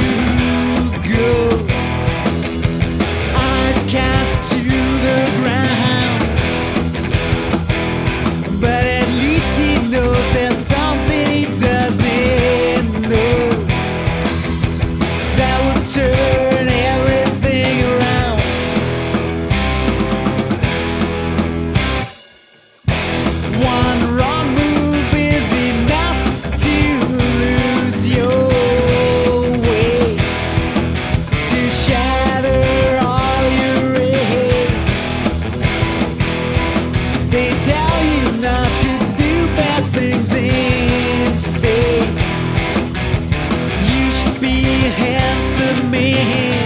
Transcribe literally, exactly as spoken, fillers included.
go. Eyes cast to the ground, but at least he knows there's something he doesn't know that would turn everything around. One wrong move is enough to lose your way, to shatter all your rays. They tell you not to do bad things and say you should be a handsome man.